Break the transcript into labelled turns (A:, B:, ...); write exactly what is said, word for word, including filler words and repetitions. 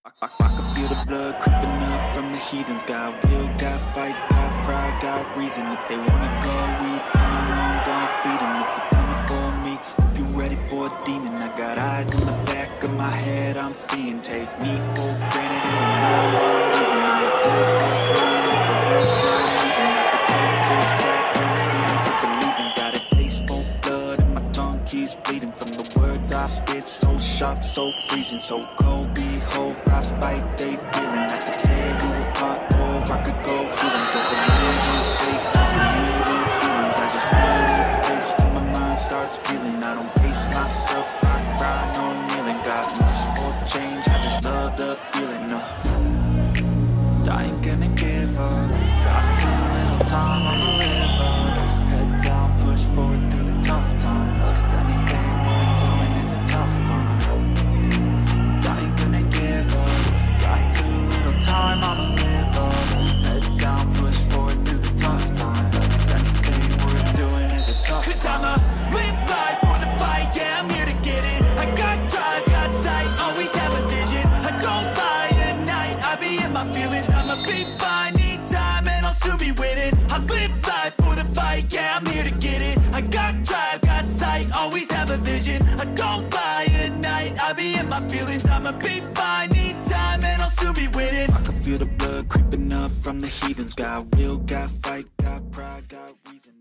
A: I, I, I can feel the blood creeping up from the heathens. Got will, got fight, got pride, got reason. If they wanna go eat, then you know I'm gon' feed them. If you're coming for me, hope you're ready for a demon. I got eyes in the back of my head, I'm seeing. Take me for granted and you know I'm moving. I'ma take what's mine with the words I'm leaving. I could take this path from seeing to believing. Got a taste for blood and my tongue keeps bleeding. From the words I spit, so sharp, so freezing, so cold. Behold, frostbite, they feeling. I could tear you apart or I could go healing. Don't believe in fate, don't believe in ceilings. I just know the face when my mind starts feeling. I don't pace myself, I grind on kneeling. Got much for change, I just love the feeling. No, I ain't gonna give up. Got too little time, I'ma live up. Head down, push forward through the tough times. Cause anything we're doing is a tough climb. And I ain't gonna give up. Got too little time, I'ma live up. Head down, push forward through the tough times. Cause anything we're doing is a tough Cause climb. I'ma live life for the fight, yeah, I'm here to get it. I got drive, got sight, always have a vision. I don't lie at night, I be in my feelings. I'ma be fine, need time and I'll soon be winning. I live life for the fight, yeah, I'm here to get it. I got drive, got sight, always have a vision. I don't lie at night, I be in my feelings. I'ma be fine, need time and I'll soon be winning. I can feel the blood creeping up from the heathens. Got will, got fight, got pride, got reason.